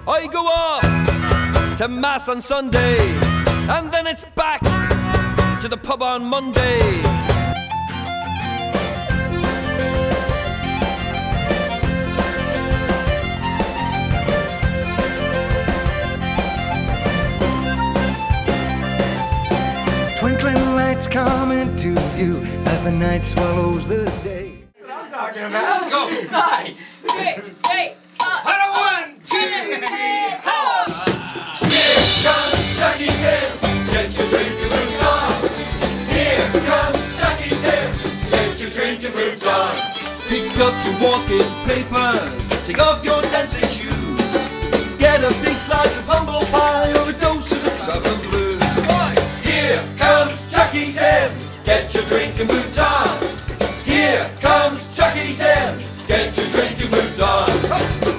I go off to Mass on Sunday, and then it's back to the pub on Monday. Twinkling lights come into view as the night swallows the day. That's what I'm talking about. Let's go. Nice. 3, 8, 5. 1, 2, 3, 4. Here comes Chucky Tim. Get your drinking boots on. Here comes Chucky Tim. Get your drinking boots on. Pick up your walking papers, take off your dancing shoes, get a big slice of humble pie or a dose of the traveling blues. Here comes Chucky Tim. Get your drinking boots on. Here comes Chucky Tim. Get your drinking boots on.